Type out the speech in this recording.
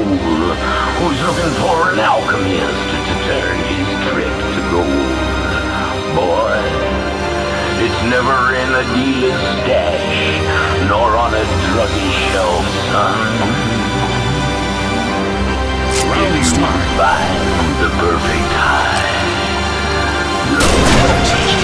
fool who's looking for an alchemist to turn his trick to gold. Boy, it's never in a dealer's stash, nor on a druggy shelf, son. If you find the perfect high,